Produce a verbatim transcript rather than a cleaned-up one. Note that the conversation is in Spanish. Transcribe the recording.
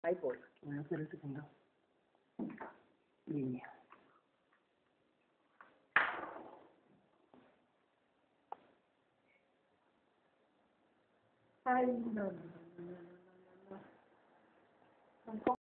Ahí voy. Voy a hacer el segundo. Línea. Ay, no, no, no, no, no, no.